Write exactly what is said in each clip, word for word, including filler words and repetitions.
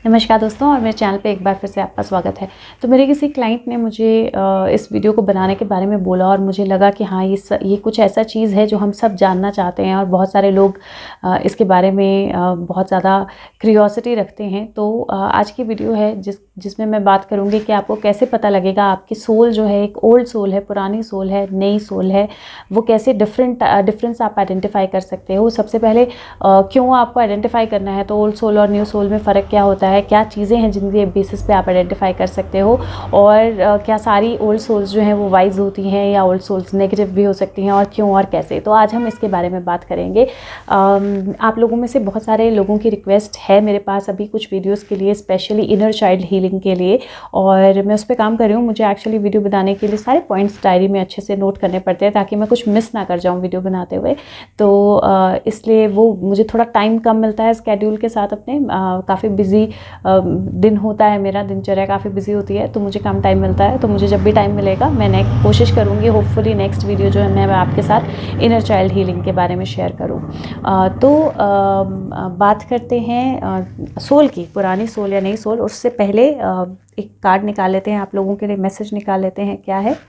नमस्कार दोस्तों, और मेरे चैनल पे एक बार फिर से आपका स्वागत है। तो मेरे किसी क्लाइंट ने मुझे इस वीडियो को बनाने के बारे में बोला और मुझे लगा कि हाँ ये स, ये कुछ ऐसा चीज़ है जो हम सब जानना चाहते हैं और बहुत सारे लोग इसके बारे में बहुत ज़्यादा क्यूरियोसिटी रखते हैं। तो आज की वीडियो है जिस जिसमें मैं बात करूँगी कि आपको कैसे पता लगेगा आपकी सोल जो है, एक ओल्ड सोल है, पुरानी सोल है, नई सोल है, वो कैसे डिफरेंट डिफरेंस आप आइडेंटिफाई कर सकते हो। सबसे पहले क्यों आपको आइडेंटिफाई करना है, तो ओल्ड सोल और न्यू सोल में फ़र्क क्या होता है, क्या चीज़ें हैं जिनके बेसिस पे आप आइडेंटिफाई कर सकते हो, और uh, क्या सारी ओल्ड सोल्स जो हैं वो वाइज होती हैं या ओल्ड सोल्स नेगेटिव भी हो सकती हैं, और क्यों और कैसे। तो आज हम इसके बारे में बात करेंगे। um, आप लोगों में से बहुत सारे लोगों की रिक्वेस्ट है मेरे पास अभी कुछ वीडियोज़ के लिए, स्पेशली इनर चाइल्ड हीलिंग के लिए, और मैं उस पर काम कर रही हूँ। मुझे एक्चुअली वीडियो बनाने के लिए सारे पॉइंट्स डायरी में अच्छे से नोट करने पड़ते हैं ताकि मैं कुछ मिस ना कर जाऊँ वीडियो बनाते हुए। तो uh, इसलिए वो मुझे थोड़ा टाइम कम मिलता है स्केड्यूल के साथ अपने, uh, काफ़ी बिजी दिन होता है, मेरा दिनचर्या काफ़ी बिजी होती है, तो मुझे कम टाइम मिलता है। तो मुझे जब भी टाइम मिलेगा मैं नेक्स्ट कोशिश करूँगी, होपफुली नेक्स्ट वीडियो जो है मैं आपके साथ इनर चाइल्ड हीलिंग के बारे में शेयर करूँ। तो आ, बात करते हैं सोल की, पुरानी सोल या नई सोल। उससे पहले आ, एक कार्ड निकाल लेते हैं, आप लोगों के लिए मैसेज निकाल लेते हैं। क्या है?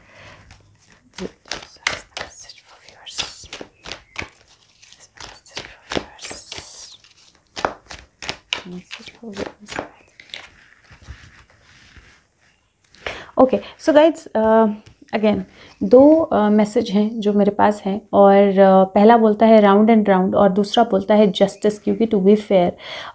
ओके, सो गाइड्स, अगेन दो मैसेज uh, हैं जो मेरे पास हैं, और uh, पहला बोलता है राउंड एंड राउंड और दूसरा बोलता है जस्टिस, क्योंकि टू बी फेयर।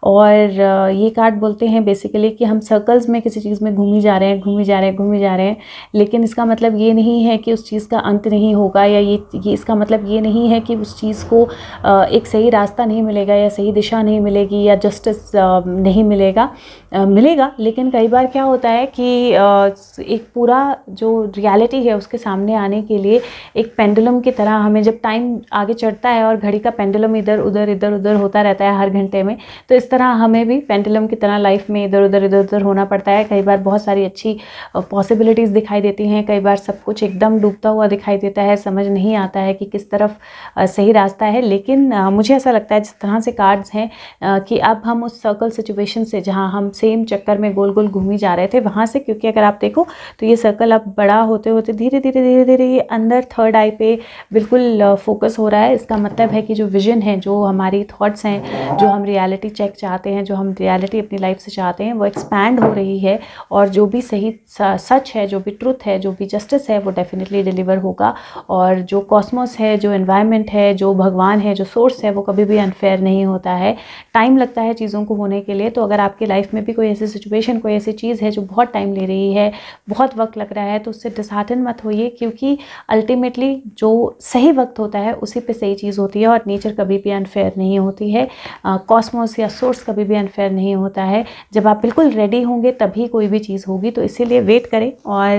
और uh, ये कार्ड बोलते हैं बेसिकली कि हम सर्कल्स में किसी चीज़ में घूमी जा रहे हैं घूमी जा रहे हैं घूमी जा रहे हैं, लेकिन इसका मतलब ये नहीं है कि उस चीज़ का अंत नहीं होगा, या ये ये इसका मतलब ये नहीं है कि उस चीज़ को uh, एक सही रास्ता नहीं मिलेगा, या सही दिशा नहीं मिलेगी, या जस्टिस uh, नहीं मिलेगा। uh, मिलेगा, लेकिन कई बार क्या होता है कि uh, एक पूरा जो रियलिटी है उसके सामने आने के लिए एक पेंडुलम की तरह हमें, जब टाइम आगे चढ़ता है और घड़ी का पेंडुलम इधर उधर इधर उधर होता रहता है हर घंटे में, तो इस तरह हमें भी पेंडुलम की तरह लाइफ में इधर उधर इधर उधर होना पड़ता है। कई बार बहुत सारी अच्छी पॉसिबिलिटीज़ दिखाई देती हैं, कई बार सब कुछ एकदम डूबता हुआ दिखाई देता है, समझ नहीं आता है कि किस तरफ सही रास्ता है। लेकिन मुझे ऐसा लगता है जिस तरह से कार्ड्स हैं कि अब हम उस सर्कल सिचुएशन से, जहाँ हम सेम चक्कर में गोल गोल घूमी जा रहे थे, वहाँ से, क्योंकि अगर आप देखो तो ये सर्कल अब बड़ा होते होते धीरे धीरे धीरे धीरे ये अंदर थर्ड आई पे बिल्कुल फोकस हो रहा है। इसका मतलब है कि जो विजन है, जो हमारी थॉट्स हैं, जो हम रियलिटी चेक चाहते हैं, जो हम रियलिटी अपनी लाइफ से चाहते हैं, वो एक्सपैंड हो रही है, और जो भी सही सच है, जो भी ट्रुथ है, जो भी जस्टिस है, वो डेफिनेटली डिलीवर होगा। और जो कॉस्मोस है, जो एनवायरनमेंट है, जो भगवान है, जो सोर्स है, वो कभी भी अनफेयर नहीं होता है। टाइम लगता है चीज़ों को होने के लिए। तो अगर आपकी लाइफ में भी कोई ऐसी सिचुएशन, कोई ऐसी चीज़ है जो बहुत टाइम ले रही है, बहुत वक्त लग रहा है, तो उससे डिसहार्टन मत होइए, क्योंकि अल्टीमेटली जो सही वक्त होता है उसी पे सही चीज़ होती है, और नेचर कभी भी अनफेयर नहीं होती है, कॉस्मोस या सोर्स कभी भी अनफेयर नहीं होता है। जब आप बिल्कुल रेडी होंगे तभी कोई भी चीज़ होगी। तो इसीलिए वेट करें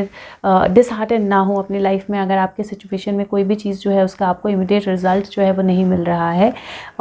और डिसहार्टन ना हो अपनी लाइफ में, अगर आपके सिचुएशन में कोई भी चीज़ जो है उसका आपको इमीडिएट रिजल्ट जो है वो नहीं मिल रहा है।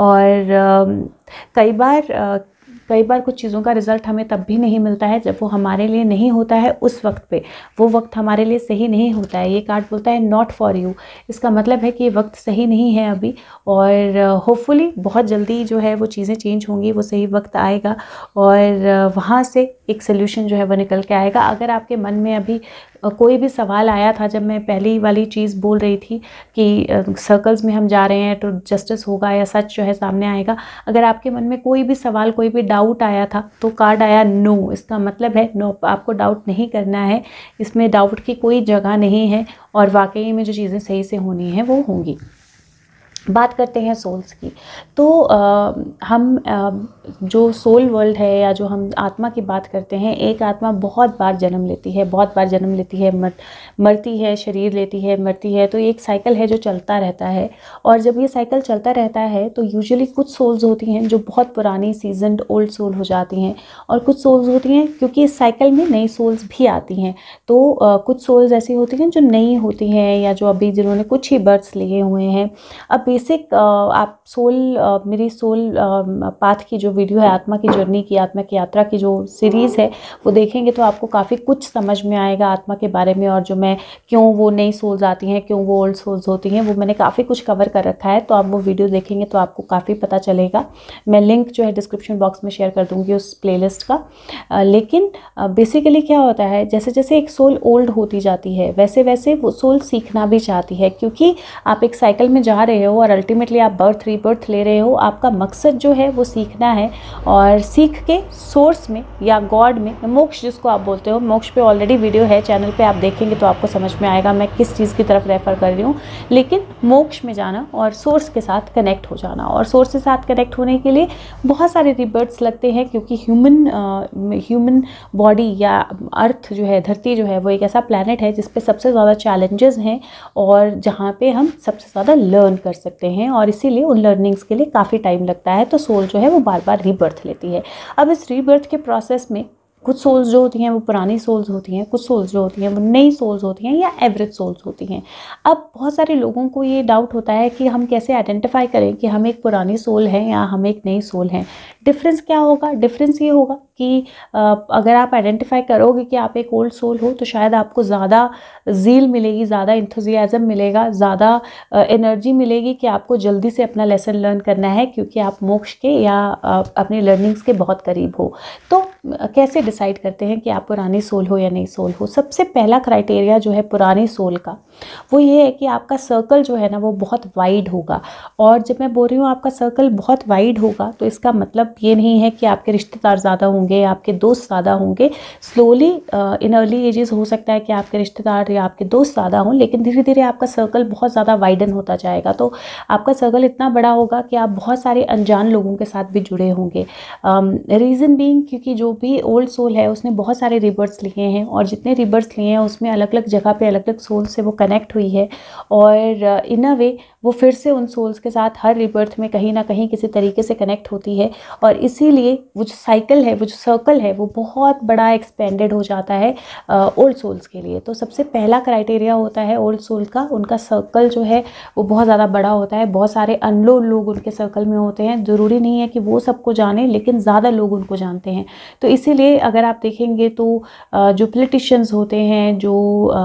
और कई बार कई बार कुछ चीज़ों का रिज़ल्ट हमें तब भी नहीं मिलता है जब वो हमारे लिए नहीं होता है उस वक्त पे, वो वक्त हमारे लिए सही नहीं होता है। ये कार्ड बोलता है नॉट फॉर यू। इसका मतलब है कि ये वक्त सही नहीं है अभी, और होपफुली बहुत जल्दी जो है वो चीज़ें चेंज होंगी, वो सही वक्त आएगा, और वहाँ से एक सोल्यूशन जो है वो निकल के आएगा। अगर आपके मन में अभी कोई भी सवाल आया था, जब मैं पहली वाली चीज़ बोल रही थी कि सर्कल्स में हम जा रहे हैं तो जस्टिस होगा या सच जो है सामने आएगा, अगर आपके मन में कोई भी सवाल, कोई भी डाउट आया था, तो कार्ड आया नो। इसका मतलब है नो, आपको डाउट नहीं करना है, इसमें डाउट की कोई जगह नहीं है, और वाकई में जो चीज़ें सही से होनी है वो होंगी। बात करते हैं सोल्स की। तो आ, हम आ, जो सोल वर्ल्ड है, या जो हम आत्मा की बात करते हैं, एक आत्मा बहुत बार जन्म लेती है, बहुत बार जन्म लेती है, मर मरती है, शरीर लेती है, मरती है। तो एक साइकिल है जो चलता रहता है, और जब ये साइकिल चलता रहता है तो यूजुअली कुछ सोल्स होती हैं जो बहुत पुरानी सीजनड ओल्ड सोल हो जाती हैं, और कुछ सोल्स होती हैं, क्योंकि इस साइकिल में नई सोल्स भी आती हैं, तो आ, कुछ सोल्स ऐसी होती हैं जो नई होती हैं, या जो अभी जिन्होंने कुछ ही बर्थ्स लिए हुए हैं। अब बेसिक आप सोल मेरी सोल पाथ की जो वीडियो है, आत्मा की जर्नी की, आत्मा की यात्रा की जो सीरीज़ है वो देखेंगे तो आपको काफ़ी कुछ समझ में आएगा आत्मा के बारे में, और जो मैं क्यों वो नई सोल्स आती हैं, क्यों वो ओल्ड सोल्स होती हैं, वो मैंने काफ़ी कुछ कवर कर रखा है। तो आप वो वीडियो देखेंगे तो आपको काफ़ी पता चलेगा। मैं लिंक जो है डिस्क्रिप्शन बॉक्स में शेयर कर दूँगी उस प्लेलिस्ट का। आ, लेकिन बेसिकली क्या होता है, जैसे जैसे एक सोल ओल्ड होती जाती है वैसे वैसे वो सोल सीखना भी चाहती है, क्योंकि आप एक साइकिल में जा रहे हो और अल्टीमेटली आप बर्थ रीबर्थ ले रहे हो। आपका मकसद जो है वो सीखना है, और सीख के सोर्स में या गॉड में, मोक्ष जिसको आप बोलते हो, मोक्ष पे ऑलरेडी वीडियो है चैनल पे, आप देखेंगे तो आपको समझ में आएगा मैं किस चीज़ की तरफ रेफर कर रही हूँ। लेकिन मोक्ष में जाना और सोर्स के साथ कनेक्ट हो जाना, और सोर्स के साथ कनेक्ट होने के लिए बहुत सारे रिबर्थ्स लगते हैं, क्योंकि ह्यूमन ह्यूमन बॉडी या अर्थ जो है, धरती जो है, वो एक ऐसा प्लैनेट है जिस पे सबसे ज़्यादा चैलेंजेस हैं और जहाँ पे हम सबसे ज़्यादा लर्न कर सकते हैं, और इसीलिए उन लर्निंग्स के लिए काफ़ी टाइम लगता है। तो सोल जो है वो बार बार रीबर्थ लेती है। अब इस रीबर्थ के प्रोसेस में कुछ सोल्स जो होती हैं वो पुरानी सोल्स होती हैं, कुछ सोल्स जो होती हैं वो नई सोल्स होती हैं या एवरेज सोल्स होती हैं। अब बहुत सारे लोगों को ये डाउट होता है कि हम कैसे आइडेंटिफाई करें कि हम एक पुरानी सोल हैं या हम एक नई सोल हैं। डिफरेंस क्या होगा? डिफरेंस ये होगा कि अगर आप आइडेंटिफाई करोगे कि आप एक ओल्ड सोल हो तो शायद आपको ज़्यादा ज़ील मिलेगी, ज़्यादा इंथुजियाज़म मिलेगा, ज़्यादा एनर्जी मिलेगी कि आपको जल्दी से अपना लेसन लर्न करना है, क्योंकि आप मोक्ष के या अपने लर्निंग्स के बहुत करीब हो। तो कैसे डिसाइड करते हैं कि आप पुरानी सोल हो या नई सोल हो? सबसे पहला क्राइटेरिया जो है पुरानी सोल का, वो ये है कि आपका सर्कल जो है ना वो बहुत वाइड होगा। और जब मैं बोल रही हूँ आपका सर्कल बहुत वाइड होगा, तो इसका मतलब ये नहीं है कि आपके रिश्तेदार ज़्यादा होंगे, आपके दोस्त ज़्यादा होंगे। स्लोली इन अर्ली एजेस हो सकता है कि आपके रिश्तेदार या आपके दोस्त ज़्यादा हों, लेकिन धीरे धीरे आपका सर्कल बहुत ज़्यादा वाइडन होता जाएगा। तो आपका सर्कल इतना बड़ा होगा कि आप बहुत सारे अनजान लोगों के साथ भी जुड़े होंगे। रीज़न बीइंग, क्योंकि जो भी ओल्ड सोल है उसने बहुत सारे रिबर्थ्स लिए हैं, और जितने रिबर्थ्स लिए हैं उसमें अलग अलग जगह पे अलग अलग सोल से वो कनेक्ट हुई है, और इन अ वे वो फिर से उन सोल्स के साथ हर रिबर्थ में कहीं ना कहीं किसी तरीके से कनेक्ट होती है, और इसीलिए वो जो साइकिल है, वो जो सर्कल है, वो बहुत बड़ा एक्सपेंडेड हो जाता है ओल्ड सोल्स के लिए। तो सबसे पहला क्राइटेरिया होता है ओल्ड सोल का, उनका सर्कल जो है वो बहुत ज़्यादा बड़ा होता है। बहुत सारे अननोन लोग उनके सर्कल में होते हैं, ज़रूरी नहीं है कि वो सबको जाने, लेकिन ज़्यादा लोग उनको जानते हैं। तो इसीलिए अगर आप देखेंगे तो जो पॉलिटिशियंस होते हैं, जो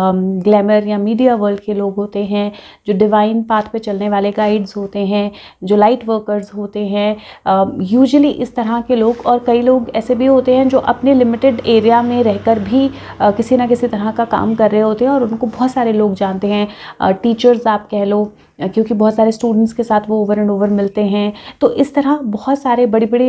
ग्लैमर या मीडिया वर्ल्ड के लोग होते हैं, जो डिवाइन पाथ पे चलने वाले गाइड्स होते हैं, जो लाइट वर्कर्स होते हैं, यूजुअली इस तरह के लोग, और कई लोग ऐसे भी होते हैं जो अपने लिमिटेड एरिया में रहकर भी आ, किसी ना किसी तरह का काम कर रहे होते हैं, और उनको बहुत सारे लोग जानते हैं। टीचर्स आप कह लो, क्योंकि बहुत सारे स्टूडेंट्स के साथ वो ओवर एंड ओवर मिलते हैं। तो इस तरह बहुत सारे बड़ी बड़ी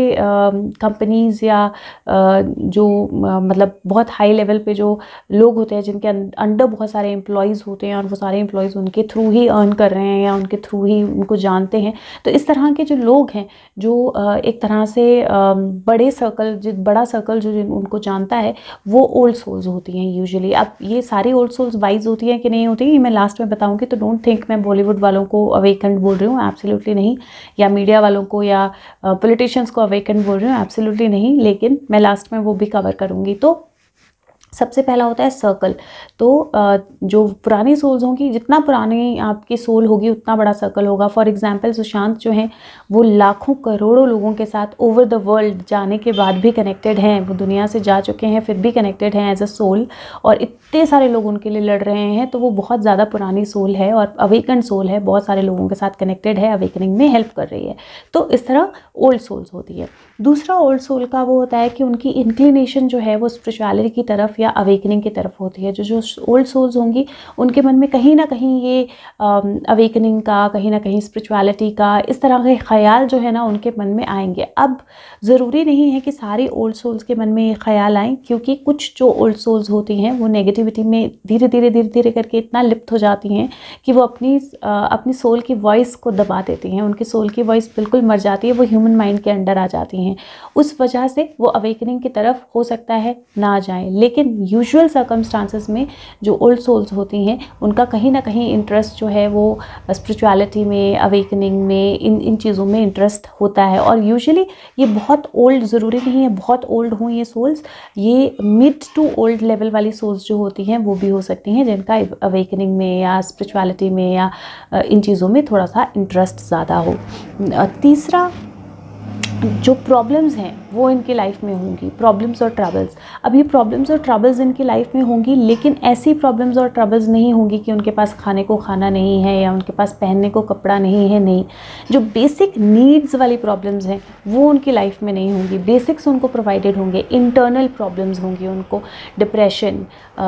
कंपनीज़ या आ, जो आ, मतलब बहुत हाई लेवल पे जो लोग होते हैं, जिनके अंडर बहुत सारे एम्प्लॉयज़ होते हैं, और वो सारे एम्प्लॉयज़ उनके थ्रू ही अर्न कर रहे हैं या उनके थ्रू ही उनको जानते हैं। तो इस तरह के जो लोग हैं, जो आ, एक तरह से आ, बड़े सर्कल जो बड़ा सर्कल जो उनको जानता है, वो ओल्ड सोल्स होती हैं यूजुअली। अब ये सारी ओल्ड सोल्स वाइज होती हैं कि नहीं होती, ये मैं लास्ट में बताऊँगी। तो डोंट थिंक मैं बॉलीवुड वालों को अवेकन बोल रही हूँ, एब्सोल्युटली नहीं, या मीडिया वालों को या पॉलिटिशियंस को अवेकन बोल रही हूँ, एब्सोल्युटली नहीं, लेकिन मैं लास्ट में वो भी कवर करूँगी। तो सबसे पहला होता है सर्कल। तो जो पुरानी सोल्स होंगी, जितना पुरानी आपकी सोल होगी उतना बड़ा सर्कल होगा। फॉर एग्जांपल सुशांत जो हैं वो लाखों करोड़ों लोगों के साथ ओवर द वर्ल्ड जाने के बाद भी कनेक्टेड हैं, वो दुनिया से जा चुके हैं फिर भी कनेक्टेड हैं एज अ सोल, और इतने सारे लोग उनके लिए लड़ रहे हैं। तो वो बहुत ज़्यादा पुरानी सोल है और अवेकन सोल है, बहुत सारे लोगों के साथ कनेक्टेड है, अवेकनिंग में हेल्प कर रही है। तो इस तरह ओल्ड सोल्स होती है। दूसरा ओल्ड सोल का वो होता है कि उनकी इंक्लिनेशन जो है वो स्पिरिचुअलिटी की तरफ या अवेकनिंग की तरफ होती है। जो जो ओल्ड सोल्स होंगी उनके मन में कहीं ना कहीं ये अवेकनिंग का, कहीं ना कहीं स्पिरिचुअलिटी का, इस तरह के ख्याल जो है ना उनके मन में आएंगे। अब ज़रूरी नहीं है कि सारी ओल्ड सोल्स के मन में ये ख्याल आएँ, क्योंकि कुछ जो ओल्ड सोल्स होती हैं वो नेगेटिविटी में धीरे धीरे धीरे धीरे करके इतना लिप्त हो जाती हैं कि वो अपनी अपनी सोल की वॉइस को दबा देती हैं। उनकी सोल की वॉइस बिल्कुल मर जाती है, वो ह्यूमन माइंड के अंडर आ जाती हैं। उस वजह से वो अवेकनिंग की तरफ हो सकता है ना जाएं। लेकिन लेकिन यूजुअल सर्कमस्टांसेस में जो ओल्ड सोल्स होती हैं उनका कहीं ना कहीं इंटरेस्ट जो है वो स्पिरिचुअलिटी में, अवेकनिंग में, इन इन चीज़ों में इंटरेस्ट होता है। और यूजुअली ये बहुत ओल्ड ज़रूरी नहीं है बहुत ओल्ड हों ये सोल्स, ये मिड टू ओल्ड लेवल वाली सोल्स जो होती हैं वो भी हो सकती हैं जिनका अवेकनिंग में या स्पिरिचुअलिटी में या इन चीज़ों में थोड़ा सा इंटरेस्ट ज़्यादा हो। तीसरा, जो प्रॉब्लम्स हैं वो इनकी लाइफ में होंगी, प्रॉब्लम्स और ट्रबल्स। अब ये प्रॉब्लम्स और ट्रबल्स इनकी लाइफ में होंगी, लेकिन ऐसी प्रॉब्लम्स और ट्रबल्स नहीं होंगी कि उनके पास खाने को खाना नहीं है या उनके पास पहनने को कपड़ा नहीं है, नहीं। जो बेसिक नीड्स वाली प्रॉब्लम्स हैं वो उनकी लाइफ में नहीं होंगी, बेसिक्स उनको प्रोवाइडेड होंगे। इंटरनल प्रॉब्लम्स होंगी उनको, डिप्रेशन,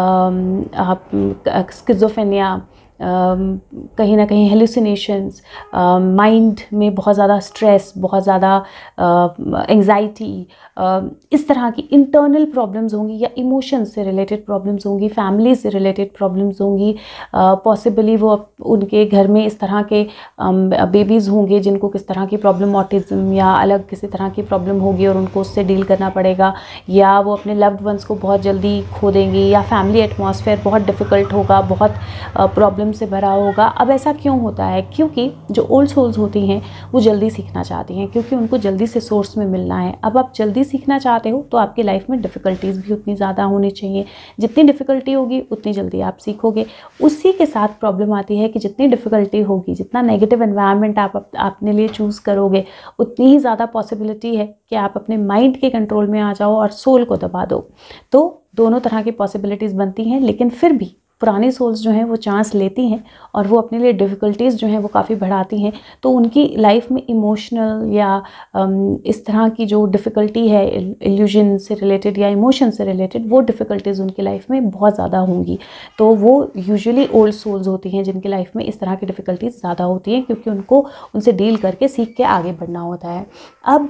स्किज़ोफ्रेनिया, Uh, कहीं ना कहीं हेलुसिनेशंस, माइंड में बहुत ज़्यादा स्ट्रेस, बहुत ज़्यादा एंग्जाइटी, uh, इस तरह की इंटरनल प्रॉब्लम्स होंगी या इमोशंस से रिलेटेड प्रॉब्लम्स होंगी, फैमिली से रिलेटेड प्रॉब्लम्स होंगी। पॉसिबली uh, वो उनके घर में इस तरह के बेबीज़ um, होंगे जिनको किस तरह की प्रॉब्लम, ऑटिज़म या अलग किसी तरह की प्रॉब्लम होगी और उनको उससे डील करना पड़ेगा, या वो अपने लव्ड वंस को बहुत जल्दी खो देंगे, या फैमिली एटमॉस्फेयर बहुत डिफ़िकल्ट होगा, बहुत प्रॉब्लम uh, से भरा होगा। अब ऐसा क्यों होता है? क्योंकि जो ओल्ड सोल्स होती हैं वो जल्दी सीखना चाहती हैं, क्योंकि उनको जल्दी से सोर्स में मिलना है। अब आप जल्दी सीखना चाहते हो तो आपकी लाइफ में डिफ़िकल्टीज़ भी उतनी ज़्यादा होनी चाहिए, जितनी डिफ़िकल्टी होगी उतनी जल्दी आप सीखोगे। उसी के साथ प्रॉब्लम आती है कि जितनी डिफ़िकल्टी होगी, जितना नेगेटिव एनवायरनमेंट आप अपने लिए चूज़ करोगे, उतनी ही ज़्यादा पॉसिबिलिटी है कि आप अपने माइंड के कंट्रोल में आ जाओ और सोल को दबा दो। तो दोनों तरह की पॉसिबिलिटीज़ बनती हैं, लेकिन फिर भी पुरानी सोल्स जो हैं वो चांस लेती हैं और वो अपने लिए डिफ़िकल्टीज़ जो हैं वो काफ़ी बढ़ाती हैं। तो उनकी लाइफ में इमोशनल या इस तरह की जो डिफ़िकल्टी है, इल्यूजन से रिलेटेड या इमोशन से रिलेटेड, वो डिफ़िकल्टीज़ उनकी लाइफ में बहुत ज़्यादा होंगी। तो वो यूजुअली ओल्ड सोल्स होती हैं जिनकी लाइफ में इस तरह की डिफ़िकल्टीज़ ज़्यादा होती हैं, क्योंकि उनको उनसे डील करके सीख के आगे बढ़ना होता है। अब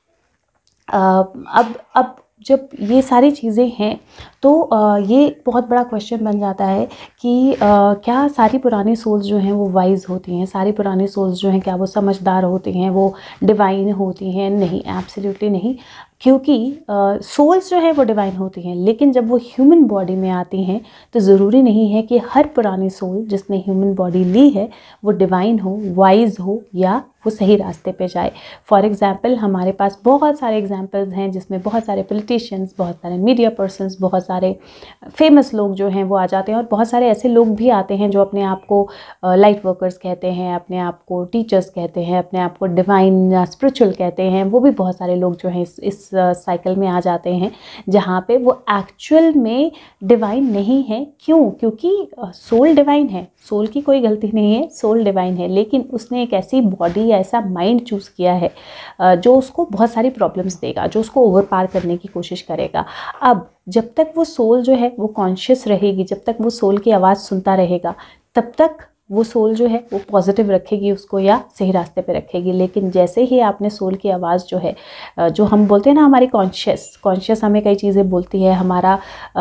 अब अब जब ये सारी चीज़ें हैं तो ये बहुत बड़ा क्वेश्चन बन जाता है कि क्या सारी पुरानी सोल्स जो हैं वो वाइज होती हैं, सारी पुरानी सोल्स जो हैं क्या वो समझदार होती हैं, वो डिवाइन होती हैं? नहीं, एब्सोल्युटली नहीं। क्योंकि सोल्स जो है वो डिवाइन होती हैं, लेकिन जब वो ह्यूमन बॉडी में आती हैं तो ज़रूरी नहीं है कि हर पुरानी सोल जिसने ह्यूमन बॉडी ली है वो डिवाइन हो, वाइज हो या वो सही रास्ते पे जाए। फॉर एग्ज़ाम्पल, हमारे पास बहुत सारे एग्जांपल्स हैं जिसमें बहुत सारे पॉलिटिशियंस, बहुत सारे मीडिया पर्सन्स, बहुत सारे फेमस लोग जो हैं वो आ जाते हैं, और बहुत सारे ऐसे लोग भी आते हैं जो अपने आप को लाइट वर्कर्स कहते हैं, अपने आप को टीचर्स कहते हैं, अपने आप को डिवाइन या स्पिरिचुअल कहते हैं। वो भी बहुत सारे लोग जो हैं इस इस साइकिल में आ जाते हैं जहाँ पे वो एक्चुअल में डिवाइन नहीं है। क्यों? क्योंकि सोल डिवाइन है, सोल की कोई गलती नहीं है, सोल डिवाइन है, लेकिन उसने एक ऐसी बॉडी या ऐसा माइंड चूज़ किया है जो उसको बहुत सारी प्रॉब्लम्स देगा, जो उसको ओवर पार करने की कोशिश करेगा। अब जब तक वो सोल जो है वो कॉन्शियस रहेगी, जब तक वो सोल की आवाज़ सुनता रहेगा, तब तक वो सोल जो है वो पॉजिटिव रखेगी उसको या सही रास्ते पे रखेगी। लेकिन जैसे ही आपने सोल की आवाज़ जो है, जो हम बोलते हैं ना, हमारी कॉन्शियस कॉन्शियस हमें कई चीज़ें बोलती है, हमारा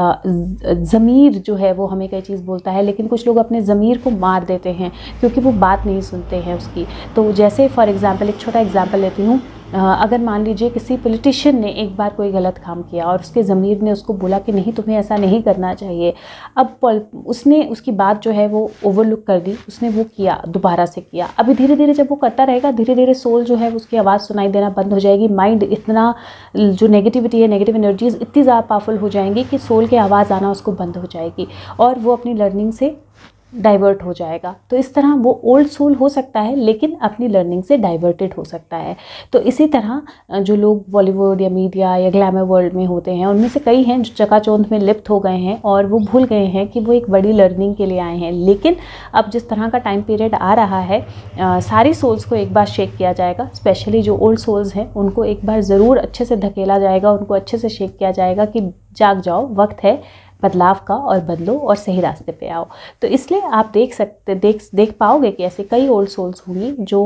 ज़मीर जो है वो हमें कई चीज़ बोलता है, लेकिन कुछ लोग अपने ज़मीर को मार देते हैं क्योंकि वो बात नहीं सुनते हैं उसकी। तो जैसे फॉर एग्ज़ाम्पल, एक छोटा एग्जाम्पल लेती हूँ। अगर मान लीजिए किसी पॉलिटिशियन ने एक बार कोई गलत काम किया और उसके ज़मीर ने उसको बोला कि नहीं, तुम्हें ऐसा नहीं करना चाहिए। अब उसने उसकी बात जो है वो ओवरलुक कर दी, उसने वो किया, दोबारा से किया। अभी धीरे धीरे जब वो करता रहेगा, धीरे धीरे सोल जो है उसकी आवाज़ सुनाई देना बंद हो जाएगी। माइंड इतना, जो नेगेटिविटी है, नेगेटिव एनर्जीज इतनी ज़्यादा पावरफुल हो जाएंगी कि सोल की आवाज़ आना उसको बंद हो जाएगी और वो अपनी लर्निंग से डाइवर्ट हो जाएगा। तो इस तरह वो ओल्ड सोल हो सकता है लेकिन अपनी लर्निंग से डाइवर्टेड हो सकता है। तो इसी तरह जो लोग बॉलीवुड या मीडिया या ग्लैमर वर्ल्ड में होते हैं, उनमें से कई हैं जो चकाचौंध में लिप्त हो गए हैं और वो भूल गए हैं कि वो एक बड़ी लर्निंग के लिए आए हैं। लेकिन अब जिस तरह का टाइम पीरियड आ रहा है, आ, सारी सोल्स को एक बार शेक किया जाएगा। स्पेशली जो ओल्ड सोल्स हैं उनको एक बार ज़रूर अच्छे से धकेला जाएगा, उनको अच्छे से शेक किया जाएगा कि जाग जाओ, वक्त है बदलाव का और बदलो और सही रास्ते पे आओ। तो इसलिए आप देख सकते देख देख पाओगे कि ऐसे कई ओल्ड सोल्स होंगी जो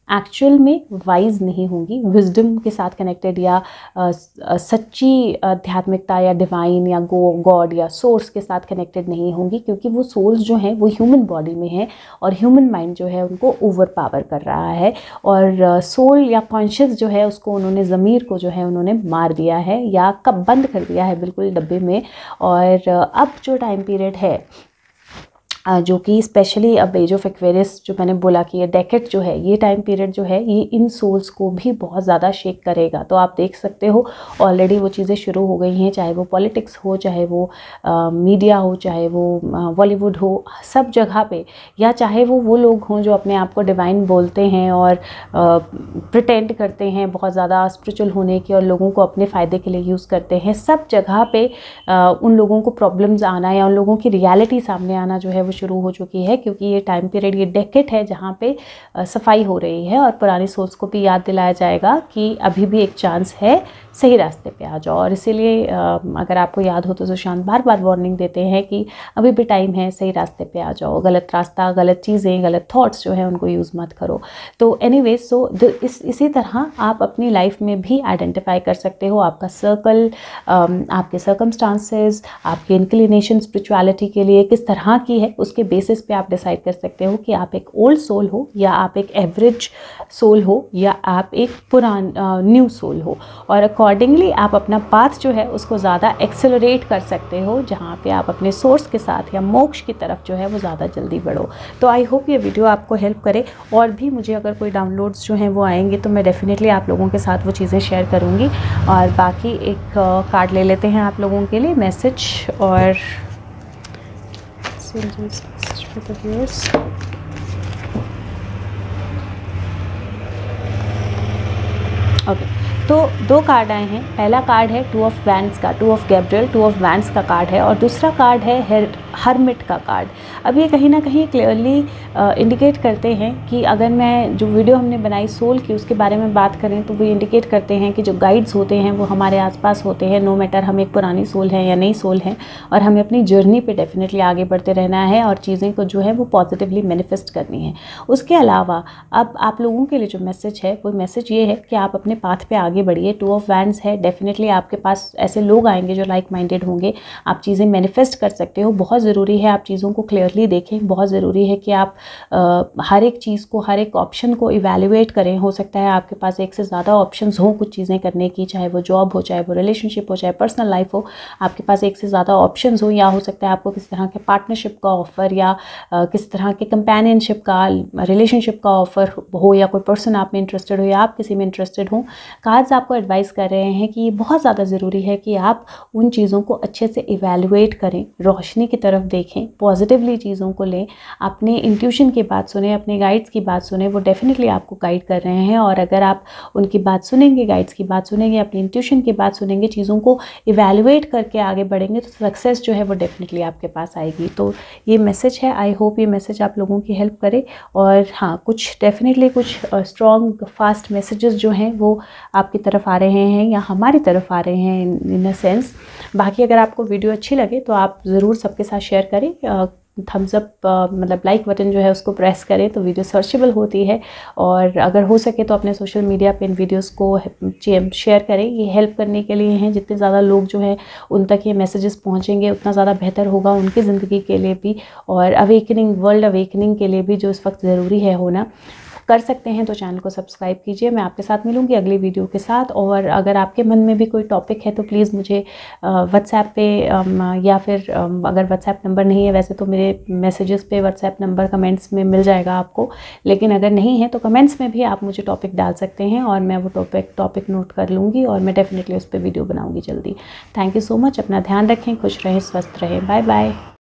एक्चुअल में वाइज नहीं होंगी, विजडम के साथ कनेक्टेड या आ, सच्ची आध्यात्मिकता या डिवाइन या गो गॉड या सोर्स के साथ कनेक्टेड नहीं होंगी, क्योंकि वो सोल्स जो हैं वो ह्यूमन बॉडी में हैं और ह्यूमन माइंड जो है उनको ओवर पावर कर रहा है, और सोल या कॉन्शियस जो है उसको उन्होंने ज़मीर को जो है उन्होंने मार दिया है या कब बंद कर दिया है बिल्कुल डब्बे में। और अब जो टाइम पीरियड है जो कि स्पेशली अब एज ऑफ एक्वेरियस जो मैंने बोला कि ये डेकेड जो है, ये टाइम पीरियड जो है ये इन सोल्स को भी बहुत ज़्यादा शेक करेगा। तो आप देख सकते हो ऑलरेडी वो चीज़ें शुरू हो गई हैं, चाहे वो पॉलिटिक्स हो, चाहे वो मीडिया हो, चाहे वो बॉलीवुड हो, सब जगह पे, या चाहे वो वो लोग हों जो अपने आप को डिवाइन बोलते हैं और प्रिटेंड करते हैं बहुत ज़्यादा स्पिरिचुअल होने की और लोगों को अपने फ़ायदे के लिए यूज़ करते हैं। सब जगह पे आ, उन लोगों को प्रॉब्लम्स आना या उन लोगों की रियलिटी सामने आना जो है वो शुरू हो चुकी है, क्योंकि ये टाइम पीरियड, ये डेकेड है जहाँ पे सफाई हो रही है और पुरानी सोच को भी याद दिलाया जाएगा कि अभी भी एक चांस है, सही रास्ते पे आ जाओ। और इसीलिए अगर आपको याद हो तो सुशांत बार बार वार्निंग देते हैं कि अभी भी टाइम है, सही रास्ते पे आ जाओ, गलत रास्ता, गलत चीज़ें, गलत थॉट्स जो है उनको यूज़ मत करो। तो एनीवेज सो इस इसी तरह आप अपनी लाइफ में भी आइडेंटिफाई कर सकते हो आपका सर्कल, आपके सर्कमस्टांसेस, आपके इंक्लिनेशन स्पिरिचुअलिटी के लिए किस तरह की है, उसके बेसिस पे आप डिसाइड कर सकते हो कि आप एक ओल्ड सोल हो या आप एक एवरेज सोल हो या आप एक पुरान न्यू सोल हो। और अकॉर्डिंगली आप अपना पाथ जो है उसको ज़्यादा एक्सेलरेट कर सकते हो, जहाँ पे आप अपने सोर्स के साथ या मोक्ष की तरफ जो है वो ज़्यादा जल्दी बढ़ो। तो आई होप ये वीडियो आपको हेल्प करे, और भी मुझे अगर कोई डाउनलोड्स जो हैं वो आएंगे तो मैं डेफिनेटली आप लोगों के साथ वो चीज़ें शेयर करूँगी। और बाकी एक कार्ड ले लेते हैं आप लोगों के लिए मैसेज, और ओके okay. तो दो कार्ड आए हैं। पहला कार्ड है टू ऑफ वैंड्स का, two of Gabriel, two of wands का कार्ड है, और दूसरा कार्ड है हरमिट का कार्ड। अब ये कहीं ना कहीं क्लियरली इंडिकेट करते हैं कि अगर मैं जो वीडियो हमने बनाई सोल की उसके बारे में बात करें तो वो इंडिकेट करते हैं कि जो गाइड्स होते हैं वो हमारे आसपास होते हैं, नो मैटर हम एक पुरानी सोल हैं या नई सोल हैं, और हमें अपनी जर्नी पे डेफिनेटली आगे बढ़ते रहना है और चीज़ें को जो है वो पॉजिटिवली मैनिफेस्ट करनी है। उसके अलावा अब आप लोगों के लिए जो मैसेज है वो मैसेज ये है कि आप अपने पाथ पे आगे बढ़िए। टू ऑफ वैंड्स है, डेफिनेटली आपके पास ऐसे लोग आएंगे जो लाइक माइंडेड होंगे, आप चीज़ें मैनिफेस्ट कर सकते हो। बहुत ज़रूरी है आप चीज़ों को क्लियरली देखें, बहुत ज़रूरी है कि आप आ, हर एक चीज़ को, हर एक ऑप्शन को इवैल्यूएट करें। हो सकता है आपके पास एक से ज़्यादा ऑप्शंस हों कुछ चीज़ें करने की, चाहे वो जॉब हो, चाहे वो रिलेशनशिप हो, चाहे पर्सनल लाइफ हो, आपके पास एक से ज़्यादा ऑप्शंस हो, या हो सकता है आपको किस तरह के पार्टनरशिप का ऑफ़र या आ, किस तरह के कंपेनियनशिप का, रिलेशनशिप का ऑफ़र हो, या कोई पर्सन आप में इंटरेस्टेड हो या आप किसी में इंटरेस्टेड हो। कार्ड्स आपको एडवाइस कर रहे हैं कि ये बहुत ज़्यादा ज़रूरी है कि आप उन चीज़ों को अच्छे से इवैल्यूएट करें, रोशनी की तरफ देखें, पॉजिटिवली चीज़ों को लें, अपने इंट्यूशन की बात सुने, अपने गाइड्स की बात सुने, वो डेफिनेटली आपको गाइड कर रहे हैं। और अगर आप उनकी बात सुनेंगे, गाइड्स की बात सुनेंगे, अपनी इंट्यूशन की बात सुनेंगे, चीज़ों को इवैल्यूएट करके आगे बढ़ेंगे तो सक्सेस जो है वो डेफिनेटली आपके पास आएगी। तो ये मैसेज है, आई होप ये मैसेज आप लोगों की हेल्प करे। और हाँ, कुछ डेफिनेटली कुछ स्ट्रॉन्ग फास्ट मैसेजेस जो हैं वो आपकी तरफ आ रहे हैं या हमारी तरफ आ रहे हैं इन अ सेंस। बाकी अगर आपको वीडियो अच्छी लगे तो आप ज़रूर सबके साथ शेयर करें, थम्स अप मतलब लाइक बटन जो है उसको प्रेस करें तो वीडियो सर्चेबल होती है। और अगर हो सके तो अपने सोशल मीडिया पे इन वीडियोस को शेयर करें, ये हेल्प करने के लिए हैं। जितने ज़्यादा लोग जो है उन तक ये मैसेजेस पहुंचेंगे उतना ज़्यादा बेहतर होगा उनकी ज़िंदगी के लिए भी, और अवेकनिंग, वर्ल्ड अवेकनिंग के लिए भी जो इस वक्त ज़रूरी है होना। कर सकते हैं तो चैनल को सब्सक्राइब कीजिए। मैं आपके साथ मिलूंगी अगली वीडियो के साथ। और अगर आपके मन में भी कोई टॉपिक है तो प्लीज़ मुझे व्हाट्सएप पे या फिर अगर व्हाट्सएप नंबर नहीं है, वैसे तो मेरे मैसेजेस पे व्हाट्सएप नंबर कमेंट्स में मिल जाएगा आपको, लेकिन अगर नहीं है तो कमेंट्स में भी आप मुझे टॉपिक डाल सकते हैं और मैं वो टॉपिक टॉपिक नोट कर लूँगी और मैं डेफिनेटली उस पर वीडियो बनाऊँगी जल्दी। Thank you so much. अपना ध्यान रखें, खुश रहें, स्वस्थ रहें। Bye bye.